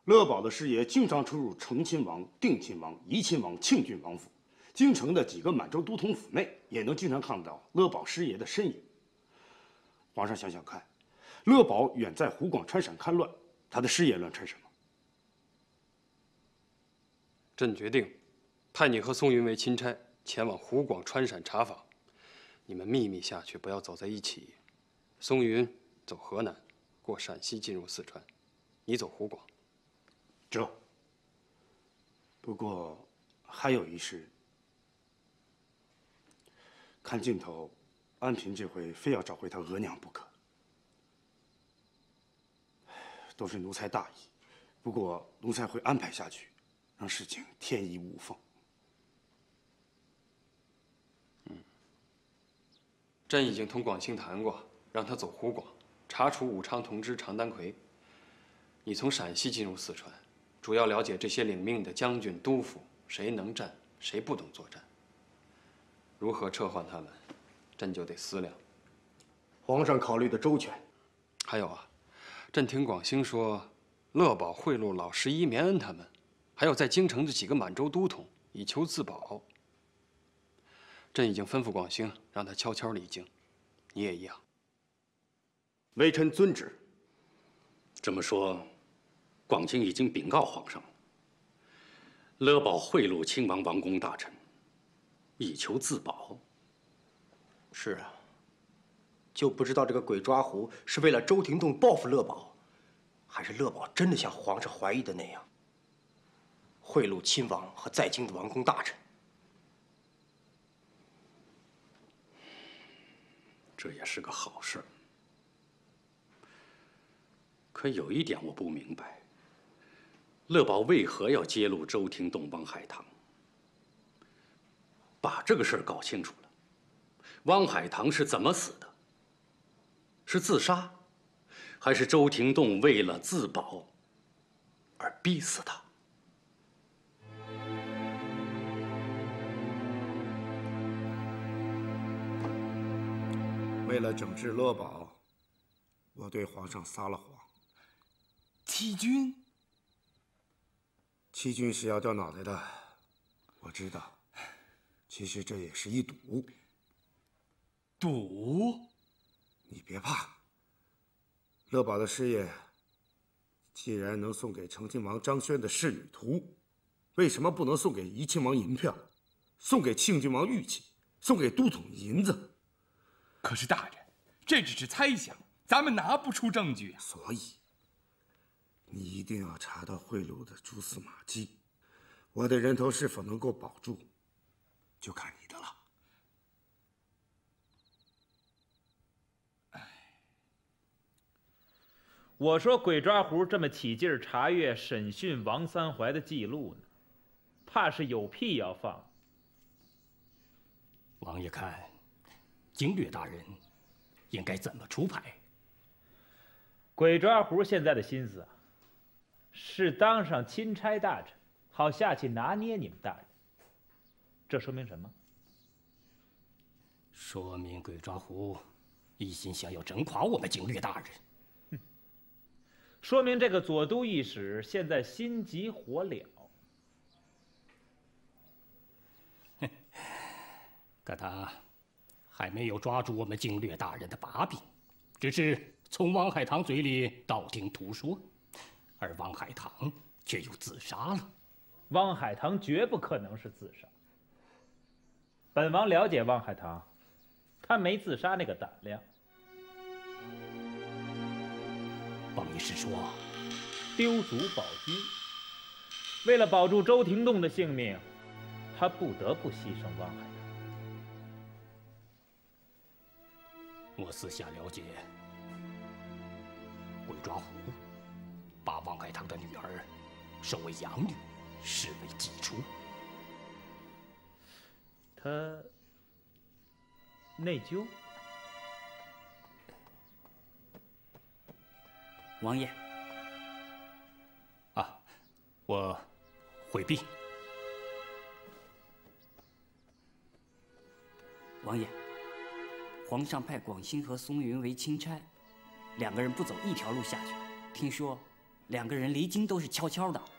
乐宝的师爷经常出入成亲王、定亲王、怡亲王、庆郡王府，京城的几个满洲都统府内也能经常看到乐宝师爷的身影。皇上想想看，乐宝远在湖广川陕看乱，他的师爷乱传什么？ 朕决定派你和宋云为钦差，前往湖广川陕查访。你们秘密下去，不要走在一起。宋云走河南，过陕西进入四川，你走湖广。 这。不过还有一事，看劲头，安平这回非要找回他额娘不可。都是奴才大意，不过奴才会安排下去，让事情天衣无缝。 朕已经同广兴谈过，让他走湖广，查处武昌同知常丹魁。你从陕西进入四川，主要了解这些领命的将军、督府，谁能战，谁不懂作战。如何撤换他们，朕就得思量。 皇上考虑的周全。 还有啊，朕听广兴说，乐宝贿赂老十一、绵恩他们，还有在京城的几个满洲都统，以求自保。朕已经吩咐广兴，让他悄悄离京，你也一样。 微臣遵旨。 这么说，广兴已经禀告皇上，乐宝贿赂亲王王公大臣，以求自保。 是啊，就不知道这个鬼抓狐是为了周廷栋报复乐宝，还是乐宝真的像皇上怀疑的那样，贿赂亲王和在京的王公大臣。 这也是个好事。可有一点我不明白，乐宝为何要揭露周廷栋、汪海棠？把这个事儿搞清楚了，汪海棠是怎么死的？是自杀，还是周廷栋为了自保而逼死他？ 为了整治乐宝，我对皇上撒了谎。 欺君？ 欺君是要掉脑袋的，我知道。其实这也是一赌。 赌？ 你别怕。乐宝的师爷既然能送给成亲王张轩的仕女图，为什么不能送给怡亲王银票，送给庆郡王玉器，送给都统银子？ 可是大人，这只是猜想，咱们拿不出证据啊。 所以，你一定要查到贿赂的蛛丝马迹。我的人头是否能够保住，就看你的了。 我说鬼抓狐这么起劲儿查阅审讯王三槐的记录呢，怕是有屁要放。 王爷看，经略大人应该怎么出牌？ 鬼抓狐现在的心思啊，是当上钦差大臣，好下去拿捏你们大人。这说明什么？ 说明鬼抓狐一心想要整垮我们经略大人。 说明这个左都御史现在心急火燎。 可他还没有抓住我们经略大人的把柄，只是从汪海棠嘴里道听途说，而汪海棠却又自杀了。 汪海棠绝不可能是自杀。本王了解汪海棠，他没自杀那个胆量。 王爷是说， 丢卒保车，为了保住周廷栋的性命，他不得不牺牲汪海棠。 我私下了解，鬼抓狐把汪海棠的女儿收为养女，视为己出。 他内疚？ 王爷， 啊，我回避。 王爷，皇上派广兴和松云为钦差，两个人不走一条路下去，听说两个人离京都是悄悄的。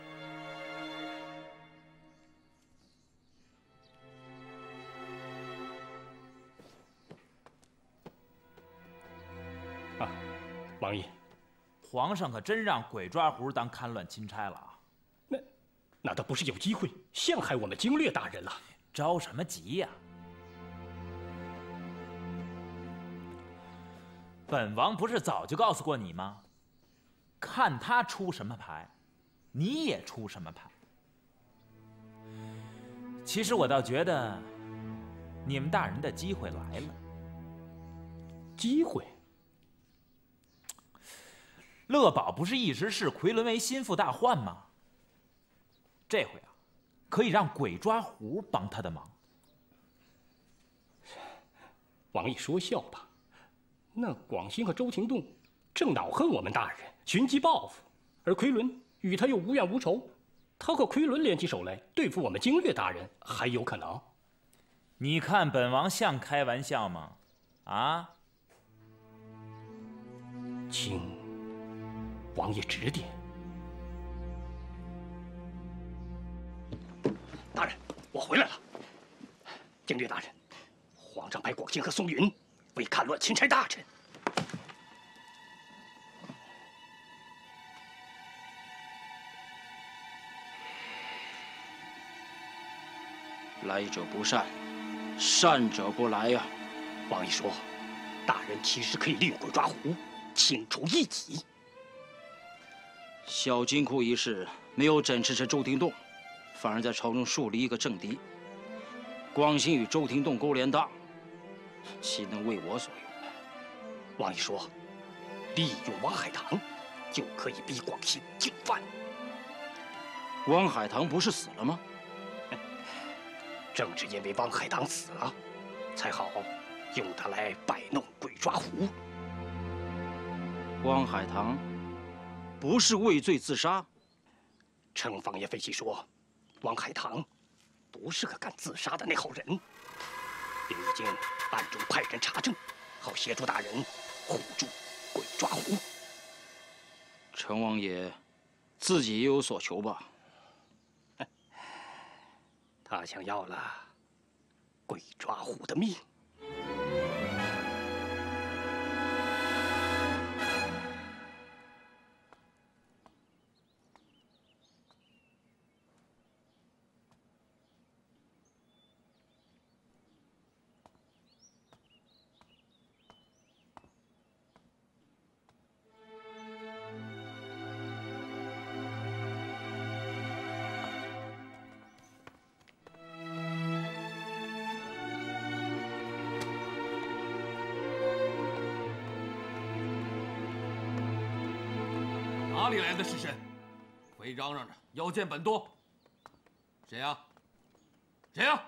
啊，王爷， 皇上可真让鬼抓狐当戡乱钦差了啊！ 那他不是有机会陷害我们经略大人了？ 着什么急呀？本王不是早就告诉过你吗？看他出什么牌，你也出什么牌。其实我倒觉得，你们大人的机会来了。 机会？ 乐宝不是一直视奎伦为心腹大患吗？这回啊，可以让鬼抓狐帮他的忙。 王爷说笑吧？那广兴和周廷栋正恼恨我们大人，寻机报复，而奎伦与他又无怨无仇，他和奎伦联起手来对付我们经略大人，还有可能？ 你看本王像开玩笑吗？啊？ 请王爷指点。大人，我回来了。经略大人，皇上派广兴和松云为戡乱钦差大臣。 来者不善，善者不来呀。 王爷说，大人其实可以利用鬼抓狐，清除异己。 小金库一事没有整治成周廷栋，反而在朝中树立一个政敌。广兴与周廷栋勾连大，岂能为我所用？ 王爷说，利用王海棠，就可以逼广兴就范。 王海棠不是死了吗？ 正是因为王海棠死了，才好用他来摆弄鬼抓狐。 王海棠不是畏罪自杀？ 程房爷分析说，王海棠不是个敢自杀的那号人，并已经暗中派人查证，好协助大人护住鬼抓狐。 程王爷自己也有所求吧？ 他想要了鬼抓狐的命。 哪里来的士绅，会嚷嚷着要见本多？谁呀？谁呀？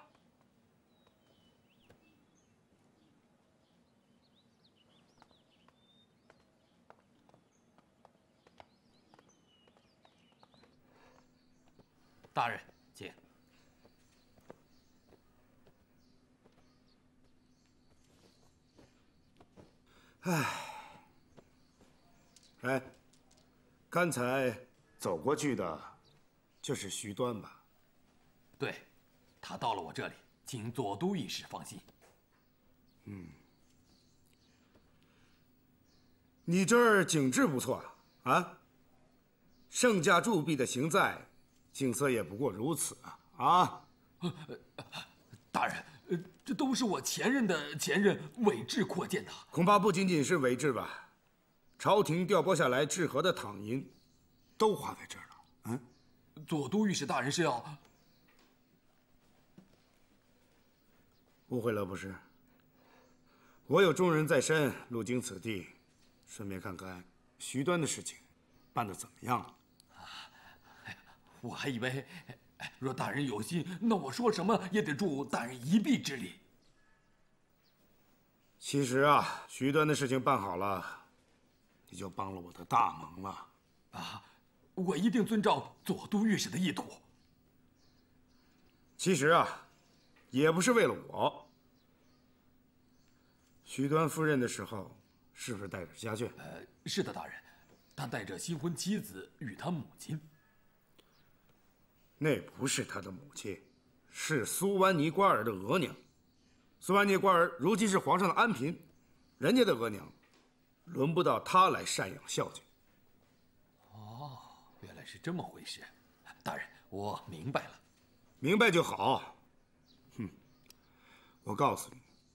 大人，请。 哎，刚才走过去的，就是徐端吧？ 对，他到了我这里，请左都御史放心。 你这儿景致不错啊！盛家铸币的行在，景色也不过如此啊！ 大人，这都是我前任伪制扩建的。 恐怕不仅仅是伪制吧？朝廷调拨下来治河的躺银，都花在这儿了。 左都御史大人是要误会了不是？我有重任在身，路经此地，顺便看看徐端的事情办得怎么样了。 我还以为，若大人有心，那我说什么也得助大人一臂之力。 其实啊，徐端的事情办好了，你就帮了我的大忙了。 我一定遵照左都御史的意图。 其实啊，也不是为了我。徐端赴任的时候，是不是带着家眷？ 是的，大人。 他带着新婚妻子与他母亲。 那不是他的母亲，是苏万尼瓜尔的额娘。苏万尼瓜尔如今是皇上的安嫔，人家的额娘，轮不到他来赡养孝敬。 哦，原来是这么回事。大人，我明白了。 明白就好。我告诉你，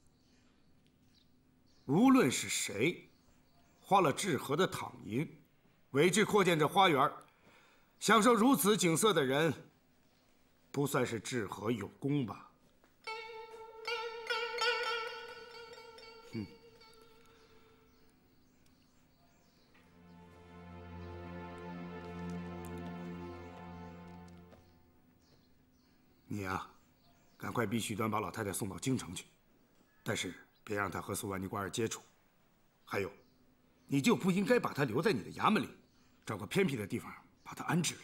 无论是谁花了治河的躺银，为之扩建这花园，享受如此景色的人，不算是治河有功吧？你呀，赶快逼许端把老太太送到京城去，但是别让她和苏万尼瓜尔接触。还有，你就不应该把她留在你的衙门里，找个偏僻的地方把她安置了。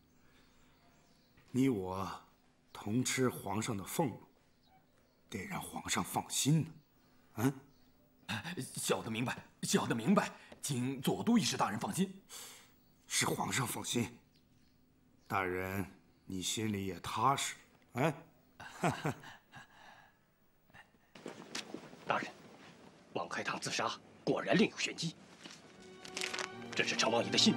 你我同吃皇上的俸禄，得让皇上放心呢。 小的明白，小的明白，请左都御史大人放心。 是皇上放心，大人你心里也踏实。哎， 大人，王开堂自杀果然另有玄机。这是陈王爷的信。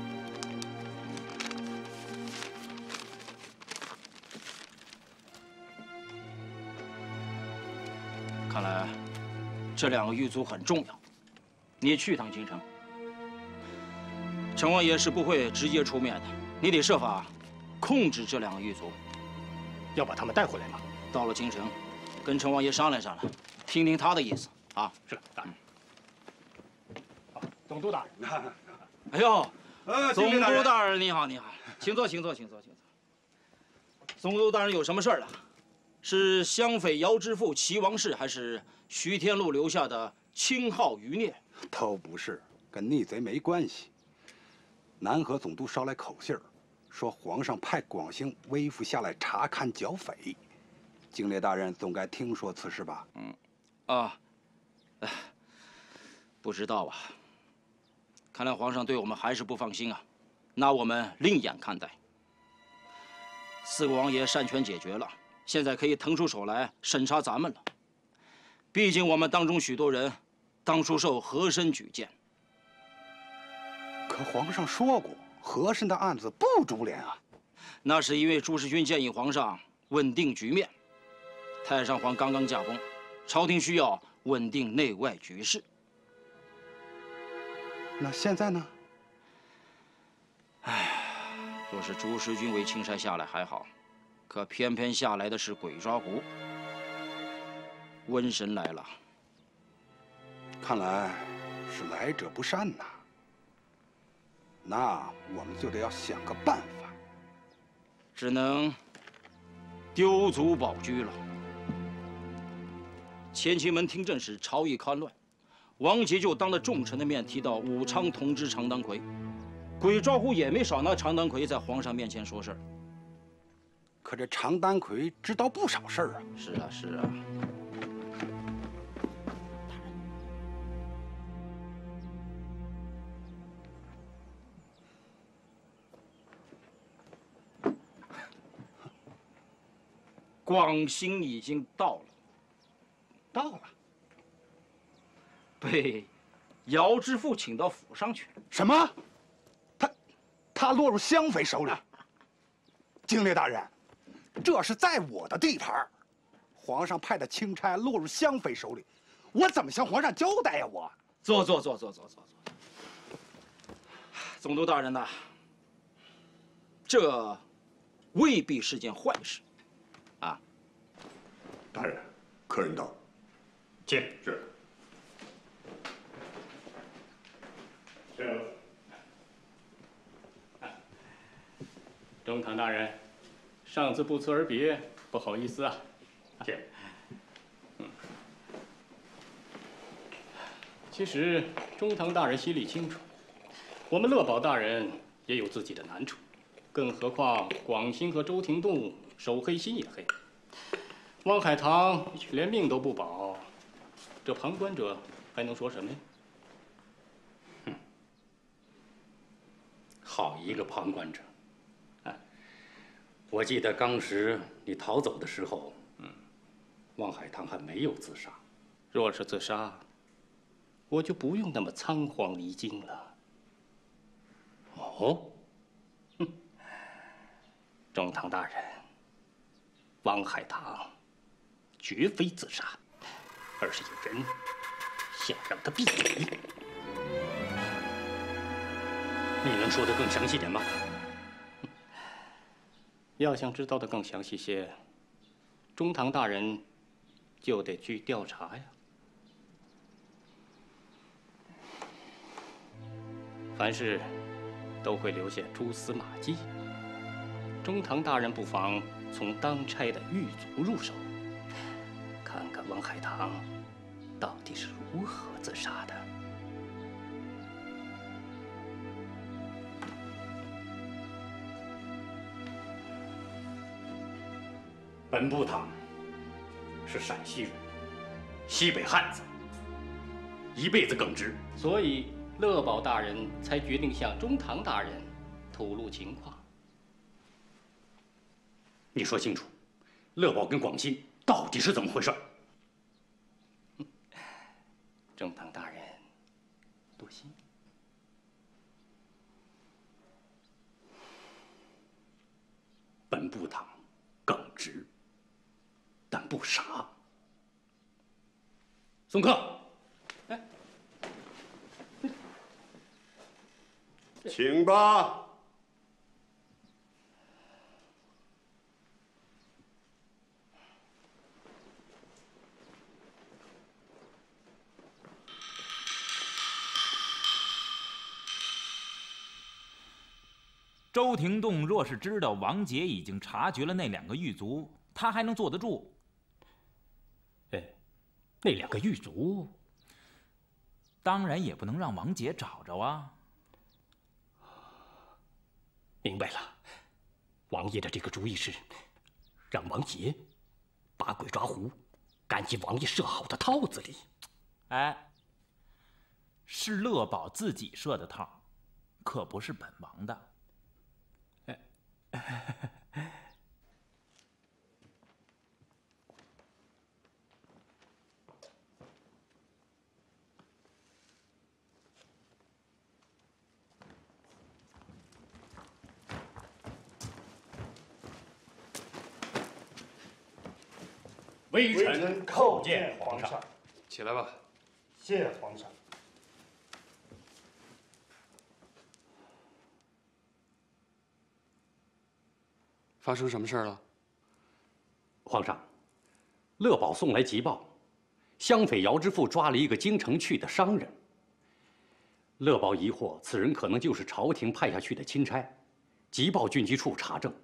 看来这2个狱卒很重要，你也去趟京城。陈王爷是不会直接出面的，你得设法控制这2个狱卒。 要把他们带回来吗？ 到了京城，跟陈王爷商量商量，听听他的意思啊。 是，大人。总督大人。 哎呦，总督大人你好，你好，请坐，请坐，请坐，请坐。总督大人有什么事儿啊？是湘匪姚之父齐王氏，还是徐天禄留下的青号余孽？ 都不是，跟逆贼没关系。南河总督捎来口信儿，说皇上派广兴微服下来查看剿匪。经略大人总该听说此事吧？ 不知道啊。看来皇上对我们还是不放心啊，那我们另眼看待。4个王爷擅权解决了，现在可以腾出手来审查咱们了。毕竟我们当中许多人当初受和珅举荐。 可皇上说过，和珅的案子不株连啊。 那是因为朱世军建议皇上稳定局面。太上皇刚刚驾崩，朝廷需要稳定内外局势。 那现在呢？ 若是朱世军为钦差下来还好，可偏偏下来的是鬼抓狐。瘟神来了， 看来是来者不善呐。那我们就得要想个办法， 只能丢卒保车了。乾清门听政时，朝议戡乱，王杰就当着众臣的面提到武昌同知常当奎，鬼抓狐也没少拿常当奎在皇上面前说事儿。 可这常丹奎知道不少事儿啊。 是啊，是啊。广兴已经到了。 到了。 被姚之父请到府上去了。 什么？他落入湘匪手里？经略大人，这是在我的地盘，皇上派的钦差落入湘匪手里，我怎么向皇上交代呀？我坐。总督大人呐，这未必是件坏事，啊。 大人，客人到。 请。 是。 中堂大人，上次不辞而别，不好意思啊。 请。 其实中堂大人心里清楚，我们乐宝大人也有自己的难处，更何况广兴和周廷栋手黑心也黑，汪海棠连命都不保，这旁观者还能说什么呀？ 一个旁观者。我记得当时你逃走的时候，汪海棠还没有自杀。 若是自杀，我就不用那么仓皇离京了。 哦， 中堂大人，汪海棠绝非自杀，而是有人想让他闭嘴。 你能说得更详细点吗？ 要想知道的更详细些，中堂大人就得去调查呀。凡事都会留下蛛丝马迹，中堂大人不妨从当差的狱卒入手，看看汪海棠到底是如何自杀的。 本部堂是陕西人，西北汉子，一辈子耿直， 所以乐宝大人才决定向中堂大人吐露情况。 你说清楚，乐宝跟广兴到底是怎么回事？ 中堂大人，多心。 本部堂耿直，但不傻。送客。 请吧。 周廷栋若是知道王杰已经察觉了那2个狱卒，他还能坐得住？ 那2个狱卒， 当然也不能让王杰找着啊。 明白了，王爷的这个主意是让王杰把鬼抓狐赶进王爷设好的套子里。 哎，是乐宝自己设的套，可不是本王的。 微臣叩见皇上。 起来吧。 谢皇上。 发生什么事了？ 皇上，乐宝送来急报，湘匪姚之富抓了一个京城去的商人。乐宝疑惑，此人可能就是朝廷派下去的钦差，急报军机处查证。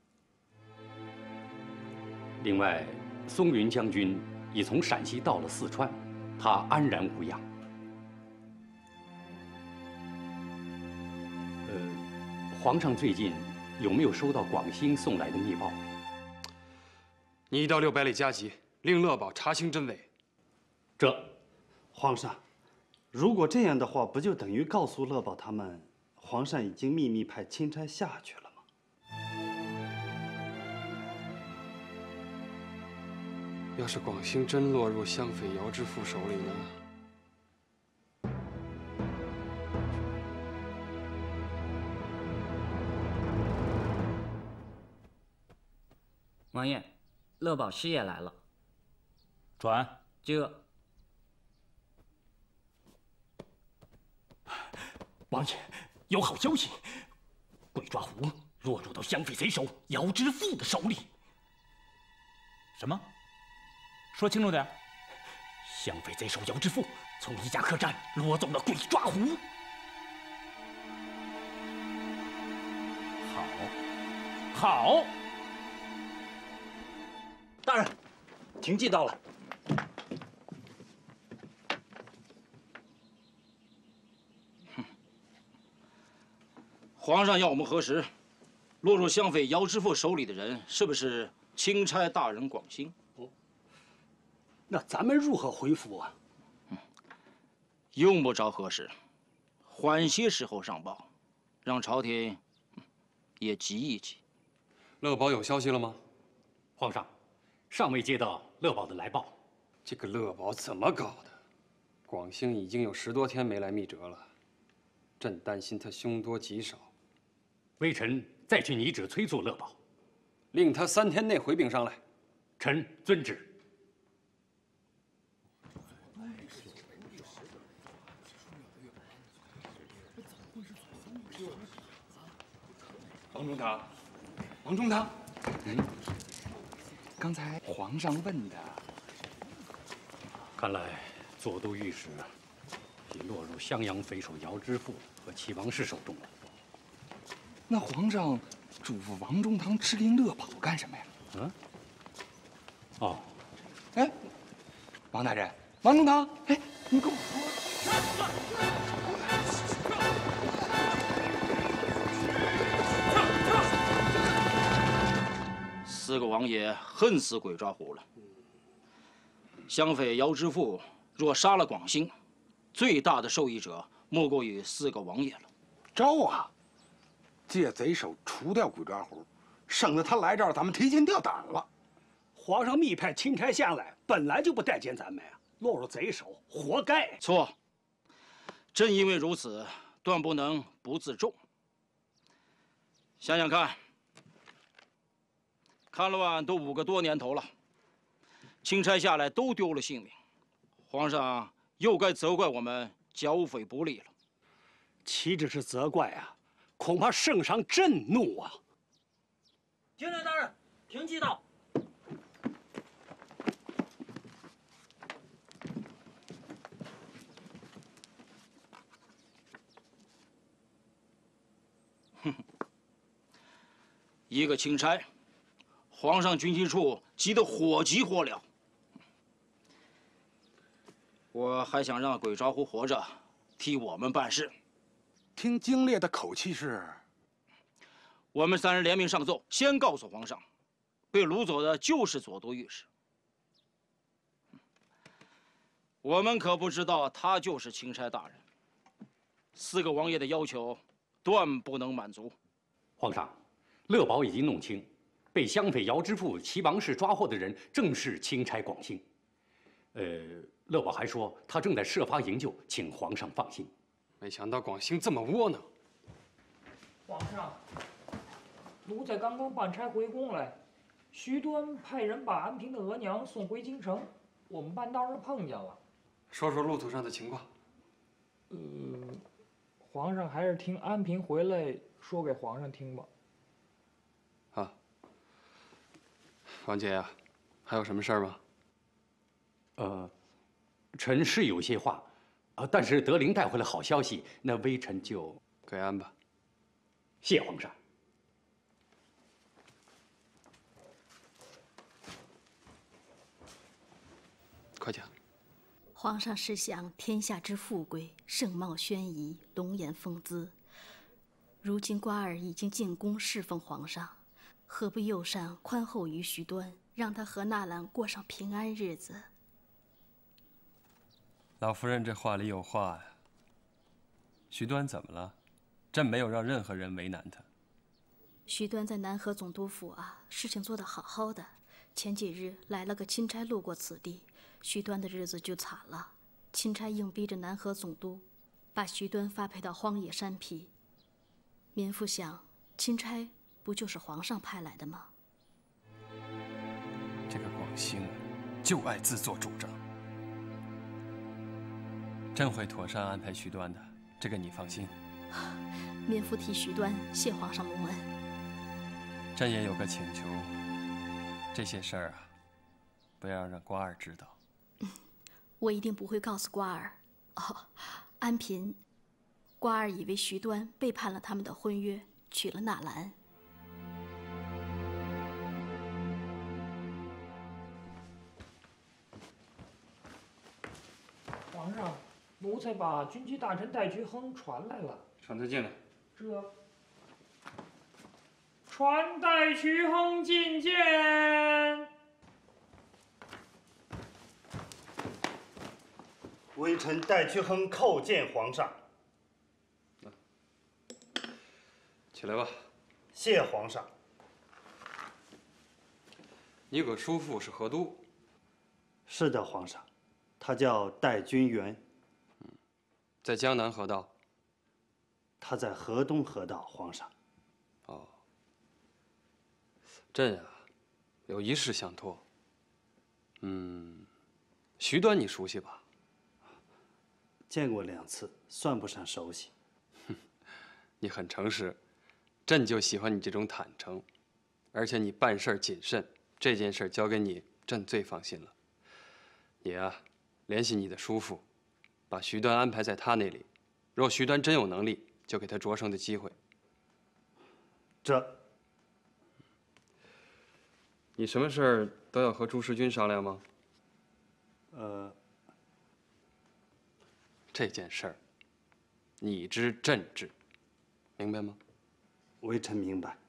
另外，松云将军已从陕西到了四川，他安然无恙。皇上最近有没有收到广兴送来的密报？ 你1到600里加急，令乐宝查清真伪。 皇上，如果这样的话，不就等于告诉乐宝他们，皇上已经秘密派钦差下去了吗？ 要是广兴真落入湘匪姚之富手里呢？ 王爷，乐宝师爷来了。 转。 这。 王爷，有好消息，鬼抓狐落入到湘匪贼首姚之富的手里。 什么？说清楚点。 湘匪贼首姚之富从一家客栈攞走了鬼抓狐。 好。 大人，廷记到了。皇上要我们核实，落入湘匪姚之富手里的人是不是钦差大人广兴？ 那咱们如何回复啊？ 用不着核实，缓些时候上报，让朝廷也急一急。 乐宝有消息了吗？ 皇上，尚未接到乐宝的来报。 这个乐宝怎么搞的？广兴已经有10多天没来密折了，朕担心他凶多吉少。 微臣再去拟旨催促乐宝， 令他3天内回禀上来。 臣遵旨。 王中堂，王中堂，刚才皇上问的， 看来左都御史已落入襄阳匪首姚知府和齐王氏手中了。 那皇上嘱咐王中堂吃令乐宝干什么呀？ 嗯？哦， 哎，王大人，王中堂，哎，你跟我说。 4个王爷恨死鬼抓虎了。襄匪姚知府若杀了广兴，最大的受益者莫过于4个王爷了。 招啊！借贼手除掉鬼抓虎，省得他来这儿，咱们提心吊胆了。 皇上密派钦差下来，本来就不待见咱们呀，落入贼手，活该。 错，正因为如此，断不能不自重。想想看，戡乱都5个多年头了，钦差下来都丢了性命，皇上又该责怪我们剿匪不力了。 岂止是责怪啊，恐怕圣上震怒啊！ 军令大人，停骑到。 一个钦差，皇上军机处急得火急火燎。我还想让鬼抓虎活着，替我们办事。 听经烈的口气是， 我们3人联名上奏，先告诉皇上，被掳走的就是左都御史。我们可不知道他就是钦差大人。4个王爷的要求，断不能满足。 皇上，乐宝已经弄清，被襄匪姚知府、齐王氏抓获的人正是钦差广兴。乐宝还说他正在设法营救，请皇上放心。 没想到广兴这么窝囊。 皇上，奴才刚刚办差回宫来，徐端派人把安平的额娘送回京城，我们半道上碰见了。 说说路途上的情况。 皇上还是听安平回来说给皇上听吧。 啊，王姐呀，还有什么事儿吗？ 臣是有些话，但是德龄带回了好消息，那微臣就给安吧。 谢皇上。 快讲。 皇上是想天下之富贵，盛貌轩仪，龙颜凤姿。如今瓜儿已经进宫侍奉皇上，何不右善宽厚于徐端，让他和纳兰过上平安日子？ 老夫人这话里有话呀。徐端怎么了？朕没有让任何人为难他。 徐端在南河总督府啊，事情做得好好的。前几日来了个钦差路过此地，徐端的日子就惨了。钦差硬逼着南河总督把徐端发配到荒野山皮。民妇想，钦差不就是皇上派来的吗？ 这个广兴就爱自作主张。朕会妥善安排徐端的，这个你放心。 民妇替徐端谢皇上隆恩。 朕也有个请求，这些事儿啊，不要让瓜儿知道。 我一定不会告诉瓜儿。哦，安嫔，瓜儿以为徐端背叛了他们的婚约，娶了纳兰。 皇上，奴才把军机大臣戴渠亨传来了。 传他进来。 这。传戴渠亨觐见。 微臣戴渠亨叩见皇上。 起来吧。 谢皇上。 你个叔父是河都？ 是的，皇上，他叫戴君元。 在江南河道。 他在河东河道，皇上。 哦。朕啊，有一事相托。徐端你熟悉吧？ 见过2次，算不上熟悉。 你很诚实，朕就喜欢你这种坦诚，而且你办事谨慎，这件事交给你，朕最放心了。你啊，联系你的叔父，把徐端安排在他那里。若徐端真有能力，就给他擢升的机会。你什么事儿都要和朱时君商量吗？这件事儿，你知朕知，明白吗？ 微臣明白。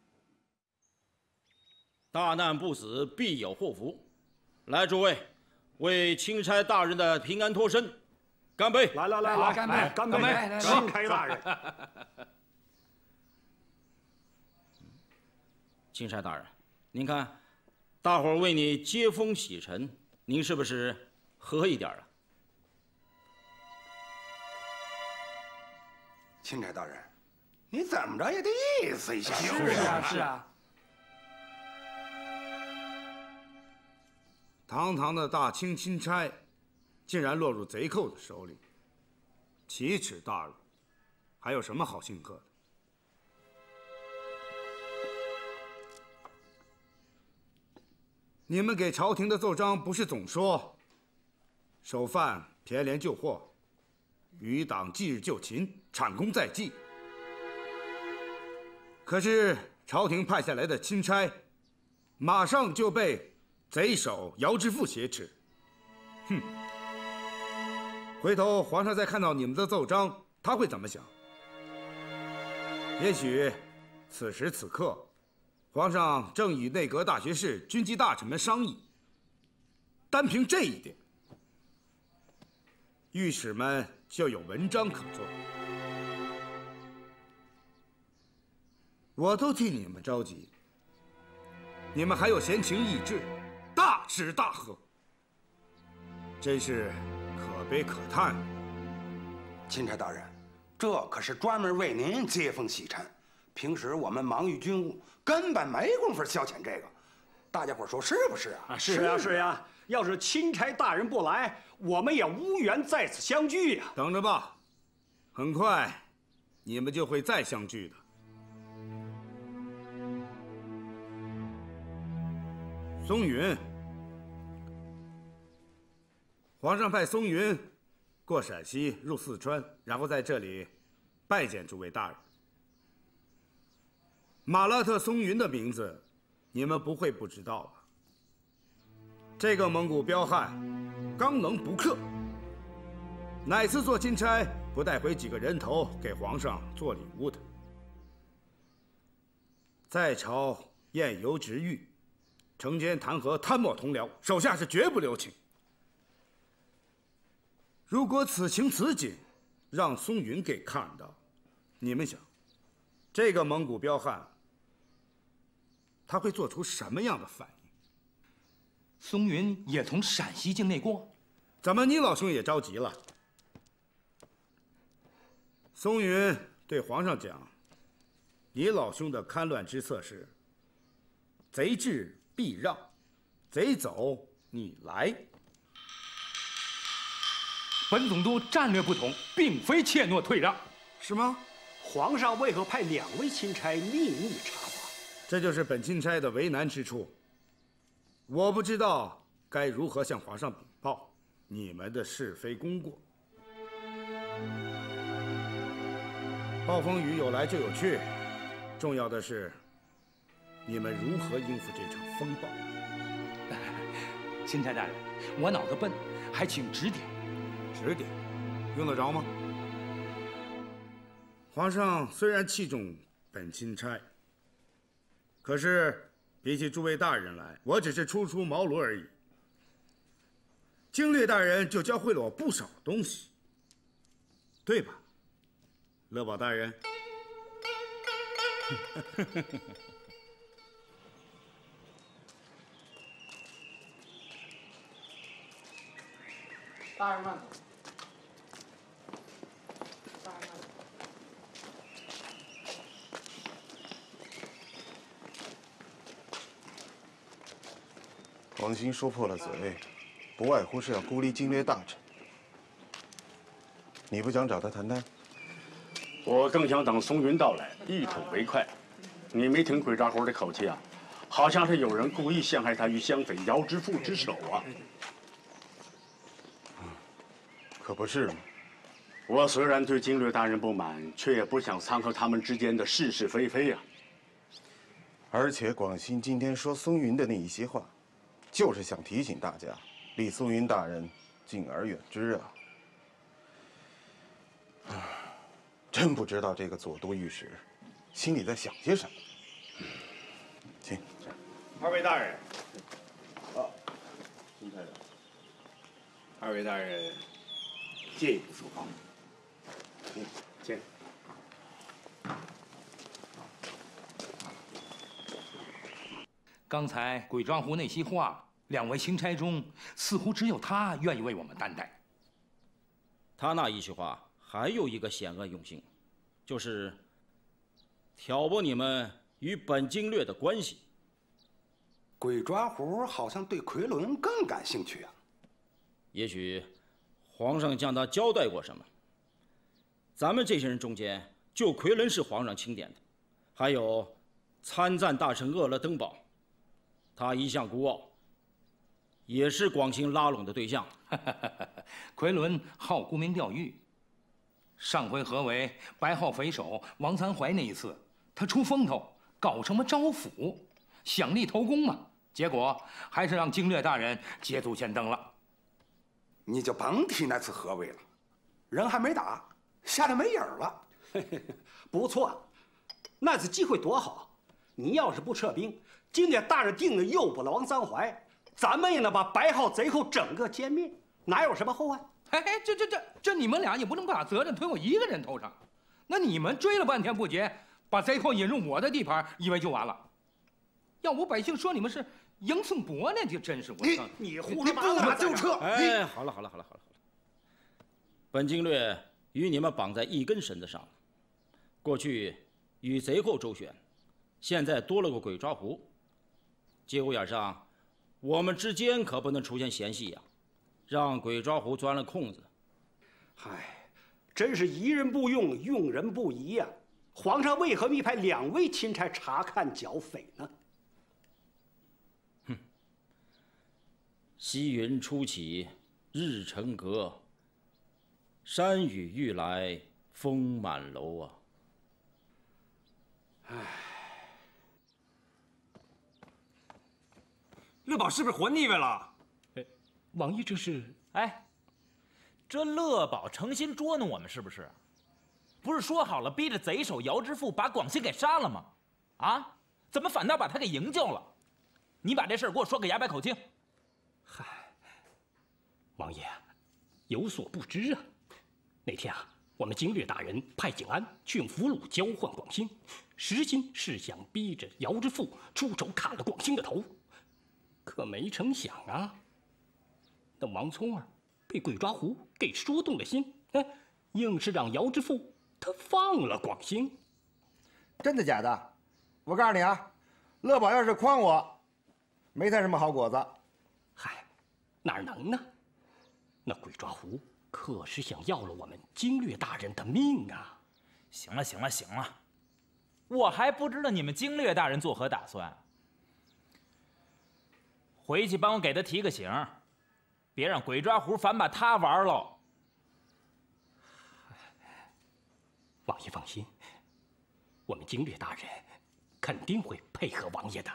大难不死，必有祸福。来，诸位，为钦差大人的平安脱身，干杯！ 来，干杯！干杯！钦差大人，钦差大人，您看，大伙儿为你接风洗尘，您是不是喝一点啊？ 钦差大人，你怎么着也得意思一下。 是啊。 堂堂的大清钦差，竟然落入贼寇的手里，奇耻大辱，还有什么好庆贺的？你们给朝廷的奏章不是总说首犯骈连救祸，余党继日救秦，产功在即。可是朝廷派下来的钦差，马上就被贼首姚之富挟持。哼！回头皇上再看到你们的奏章，他会怎么想？也许此时此刻，皇上正与内阁大学士、军机大臣们商议。单凭这一点，御史们就有文章可做。我都替你们着急，你们还有闲情逸致，大吃大喝，真是可悲可叹。 钦差大人，这可是专门为您接风洗尘，平时我们忙于军务，根本没工夫消遣这个。大家伙说是不是啊？ 是呀。要是钦差大人不来，我们也无缘在此相聚呀。 等着吧，很快你们就会再相聚的。松云，皇上派松云过陕西入四川，然后在这里拜见诸位大人。马拉特松云的名字，你们不会不知道吧？这个蒙古彪悍，刚能不克，哪次做钦差不带回几个人头给皇上做礼物的？在朝宴游直狱，惩奸弹劾贪墨同僚，手下是绝不留情。如果此情此景让松云给看到，你们想，这个蒙古彪悍，他会做出什么样的反应？ 松云也从陕西境内过， 怎么你老兄也着急了？松云对皇上讲，你老兄的戡乱之策是：贼至必让，贼走你来。 本总督战略不同，并非怯懦退让， 是吗？ 皇上为何派2位钦差秘密查访？ 这就是本钦差的为难之处。我不知道该如何向皇上禀报你们的是非功过。暴风雨有来就有去，重要的是你们如何应付这场风暴。 钦差大人，我脑子笨，还请指点。 指点，用得着吗？皇上虽然器重本钦差，可是比起诸位大人来，我只是初出茅庐而已。经略大人就教会了我不少东西，对吧，乐宝大人？ 大人们， 王兴说破了嘴，不外乎是要孤立经略大臣。你不想找他谈谈？ 我更想等松云到来，一吐为快。你没听鬼抓虎的口气啊？好像是有人故意陷害他于湘匪姚之富之手啊！ 可不是吗？ 我虽然对经略大人不满，却也不想掺和他们之间的是是非非啊。 而且广兴今天说松云的那一些话，就是想提醒大家，离松云大人敬而远之啊！真不知道这个左都御史心里在想些什么。请， 二位大人。金太太。二位大人，借一步说话。请。 刚才鬼抓狐那些话，两位钦差中似乎只有他愿意为我们担待。 他那一句话还有一个险恶用心，就是挑拨你们与本经略的关系。 鬼抓狐好像对奎伦更感兴趣啊。 也许皇上向他交代过什么。咱们这些人中间，就奎伦是皇上钦点的，还有参赞大臣鄂勒登堡，他一向孤傲，也是广兴拉拢的对象。 奎伦好沽名钓誉，上回合围白号匪首王三怀那一次，他出风头搞什么招抚，想立头功嘛，结果还是让经略大人捷足先登了。 你就甭提那次合围了，人还没打，吓得没影儿了。 不错，那次机会多好！你要是不撤兵，经略大人定能诱捕了王三怀，咱们也能把白号贼后整个歼灭，哪有什么后患？ 哎，这你们俩也不能把责任推我一个人头上。那你们追了半天不劫，把贼后引入我的地盘，以为就完了？要不百姓说你们是迎宋伯呢？就真是我你胡说八道就撤！ 哎，好了，本经略与你们绑在一根绳子上，过去与贼后周旋，现在多了个鬼抓狐，节骨眼上，我们之间可不能出现嫌隙呀，让鬼抓狐钻了空子。 唉，真是疑人不用，用人不疑呀！皇上为何密派2位钦差查看剿匪呢？ 西云初起，日成阁，山雨欲来风满楼啊！ 乐宝是不是活腻歪了？ 王爷这是…… 哎，这乐宝诚心捉弄我们是不是？不是说好了逼着贼首姚之富把广兴给杀了吗？啊，怎么反倒把他给营救了？你把这事儿给我说个牙白口清。 嗨，王爷有所不知啊，那天啊，我们经略大人派景安去用俘虏交换广兴，实心是想逼着姚之富出手砍了广兴的头，可没成想啊，那王聪儿被鬼抓狐给说动了心，硬是让姚之富他放了广兴。 真的假的？我告诉你啊，乐宝要是诓我，没他什么好果子。 嗨，哪能呢？那鬼抓狐可是想要了我们经略大人的命啊！ 行了，我还不知道你们经略大人作何打算。回去帮我给他提个醒，别让鬼抓狐反把他玩喽。 王爷放心，我们经略大人肯定会配合王爷的。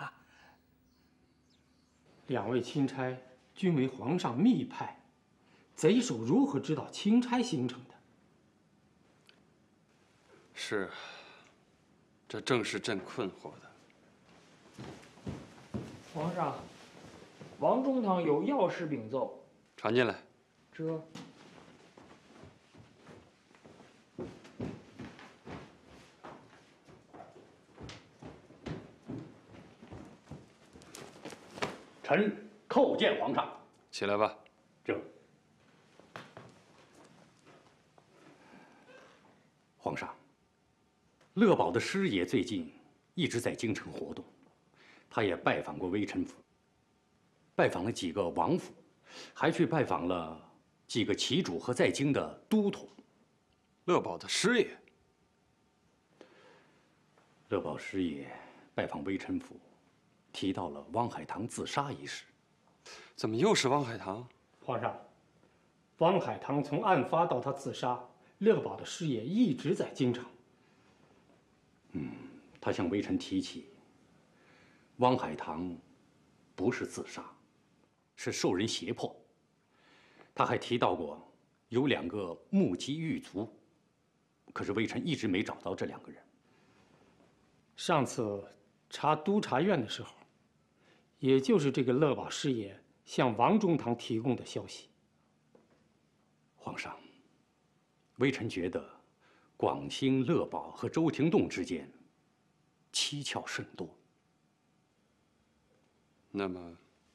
2位钦差均为皇上密派，贼首如何知道钦差行程的？ 是，这正是朕困惑的。 皇上，王中堂有要事禀奏。 传进来。 这。 臣叩见皇上。 起来吧。 这。皇上，乐宝的师爷最近一直在京城活动，他也拜访过微臣府，拜访了几个王府，还去拜访了几个旗主和在京的都统。 乐宝的师爷。 乐宝师爷拜访微臣府，提到了汪海棠自杀一事。 怎么又是汪海棠？ 皇上，汪海棠从案发到他自杀，乐宝的师爷一直在京城。 他向微臣提起，汪海棠不是自杀，是受人胁迫。他还提到过有2个目击狱卒，可是微臣一直没找到这2个人。 上次查督察院的时候，也就是这个乐宝师爷向王中堂提供的消息。 皇上，微臣觉得广兴、乐宝和周廷栋之间蹊跷甚多。 那么，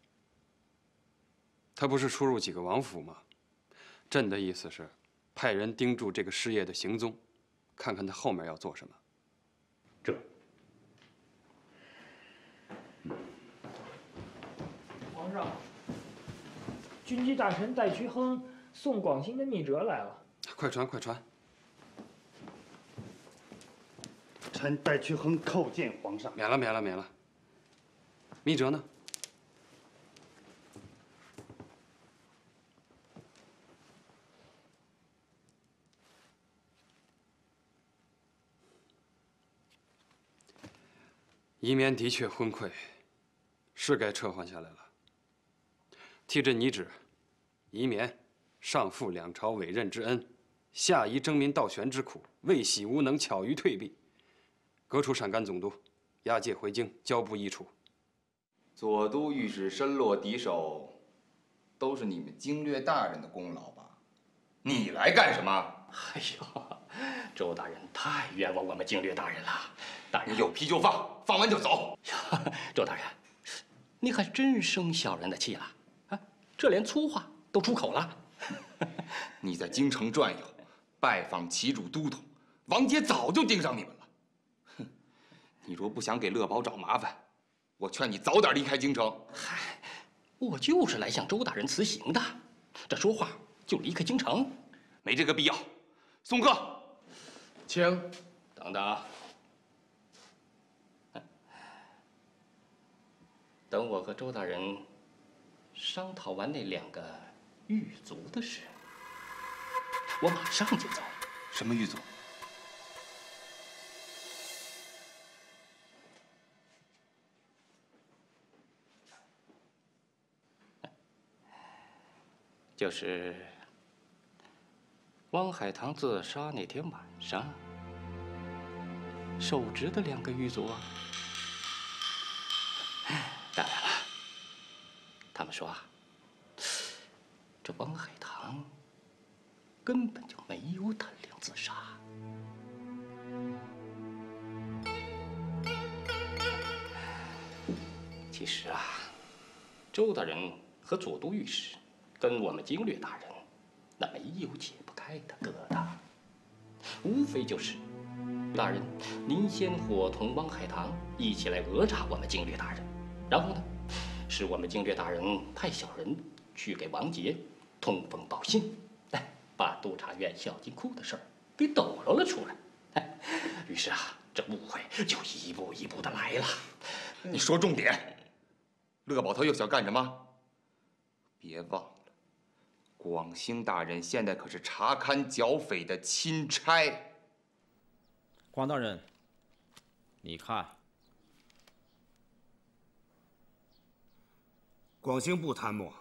他不是出入几个王府吗？朕的意思是，派人盯住这个师爷的行踪，看看他后面要做什么。 这。 皇上，军机大臣戴渠亨送广兴的密折来了。 快传，快传！ 臣戴渠亨叩见皇上。 免了，免了，免了。密折呢？移绵的确昏聩，是该撤换下来了。替朕拟旨，移绵上负两朝委任之恩，下移征民盗玄之苦，未喜无能，巧于退避，革除陕甘总督，押解回京，交部议处。 左都御史身落敌手，都是你们经略大人的功劳吧？你来干什么？ 哎呦，周大人太冤枉我们经略大人了。大人有批就放，放完就走。 周大人，你还真生小人的气了啊！这连粗话都出口了。 你在京城转悠，拜访旗主都统，王杰早就盯上你们了。哼，你若不想给乐宝找麻烦，我劝你早点离开京城。 嗨，我就是来向周大人辞行的，这说话就离开京城， 没这个必要。送客， 请。等等。等我和周大人商讨完那2个狱卒的事，我马上就走。 什么狱卒？ 就是汪海棠自杀那天晚上，受职的2个狱卒啊。当然了，他们说啊，这汪海棠根本就没有胆量自杀。其实啊，周大人和左都御史跟我们经略大人那没有解不开的疙瘩，无非就是大人您先伙同汪海棠一起来讹诈我们经略大人。然后呢，是我们经略大人派小人去给王杰通风报信，把督察院小金库的事儿给抖搂了出来。于是啊，这误会就一步一步的来了。 你说重点，乐宝他又想干什么？别忘了，广兴大人现在可是查勘剿匪的钦差。 广大人，你看。 广兴不贪墨，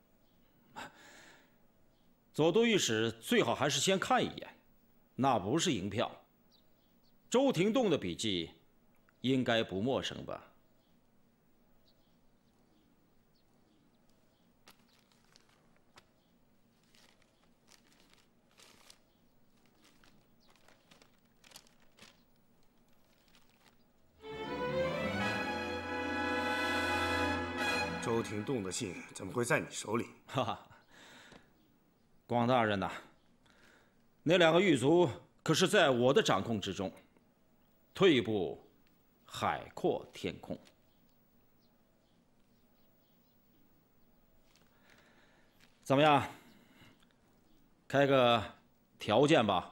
左都御史最好还是先看一眼，那不是银票。周廷栋的笔记应该不陌生吧？ 周周廷栋的信怎么会在你手里？ 哈哈，广大人呐，那2个狱卒可是在我的掌控之中，退一步，海阔天空。怎么样？开个条件吧。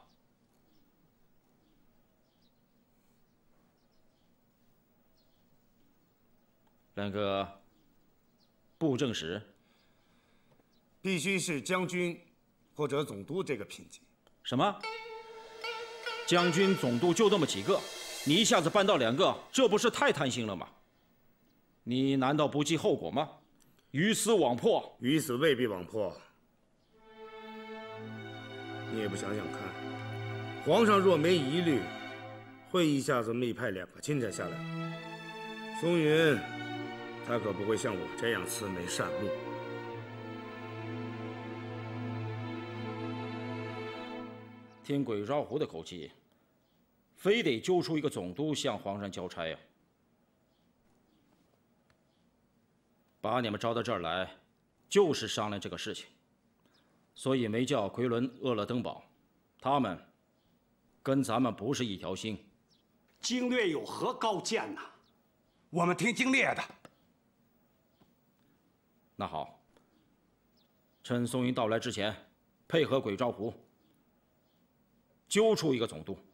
那个布政使必须是将军或者总督这个品级。 什么？将军、总督就这么几个，你一下子搬到2个，这不是太贪心了吗？你难道不计后果吗？鱼死网破。 鱼死未必网破。你也不想想看，皇上若没疑虑，会一下子密派2个钦差下来。松云，他可不会像我这样慈眉善目。 听鬼抓狐的口气，非得揪出一个总督向皇上交差呀！把你们招到这儿来，就是商量这个事情，所以没叫奎伦、鄂勒登堡，他们跟咱们不是一条心。 经略有何高见呐？我们听经略的。 那好，趁宋云到来之前，配合鬼抓狐，揪出一个总督。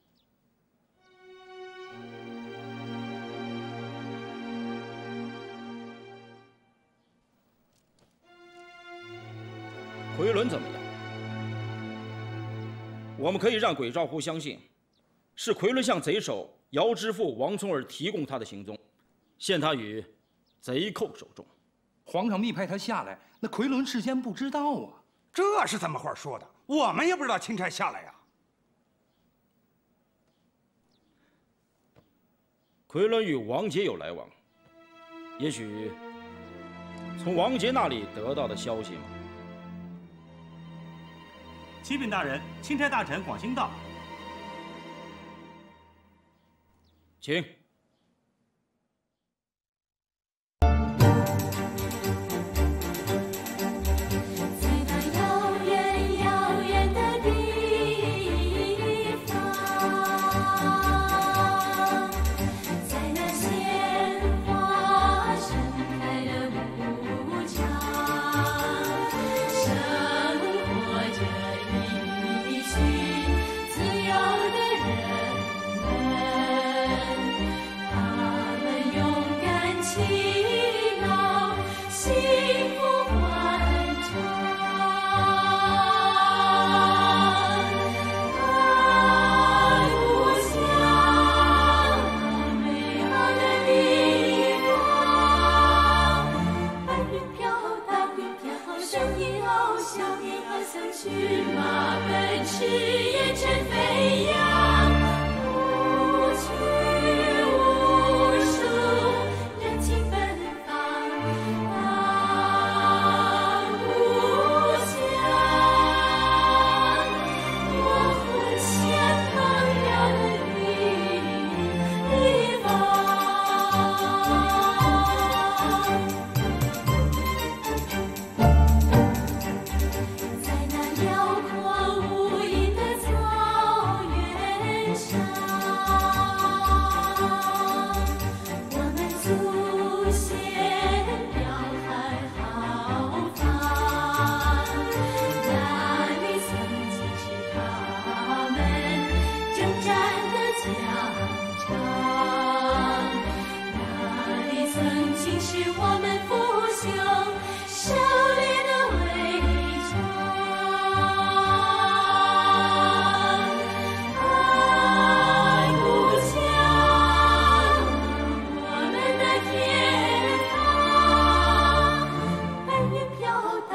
奎伦怎么样？我们可以让鬼抓狐相信，是奎伦向贼首姚知府王聪儿提供他的行踪，陷他于贼寇手中。 皇上密派他下来，那奎伦事先不知道啊。 这是怎么话说的？我们也不知道钦差下来呀。 奎伦与王杰有来往，也许从王杰那里得到的消息吗？ 启禀大人，钦差大臣广兴到。 请。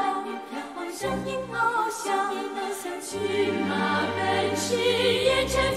声音翱翔，去马奔驰，烟尘。